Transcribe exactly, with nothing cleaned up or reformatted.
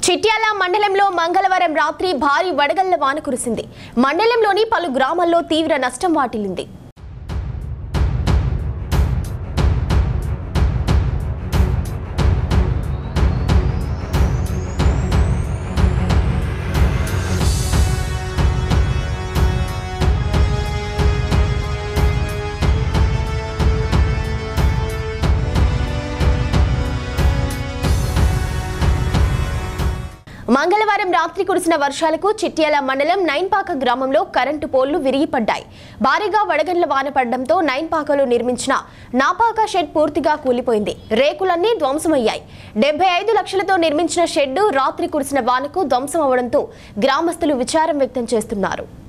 చిట్యాల మండలంలో మంగళవారం రాత్రి భారీ వడగళ్ల వాన కురిసింది. మండలంలోని పలు గ్రామాల్లో తీవ్ర నష్టం వాటిల్లింది. మంగళవారం రాత్రి కురిసిన వర్షాలకు చిట్యాల మండలం నైన్పాక గ్రామంలో కరెంటు పోల్లు విరిగిపడ్డాయి. భారీగా వడగండ్ల వాన పడడంతో నైన్పాకలో నిర్మించిన నాపాక షెడ్ పూర్తిగా కూలిపోయింది. రేకులన్నీ ధ్వంసమయ్యాయి. డెబ్బై ఐదు లక్షలతో నిర్మించిన షెడ్డు రాత్రి కురిసిన వానకు ధ్వంసం అవడంతో గ్రామస్తులు విచారం వ్యక్తం చేస్తున్నారు.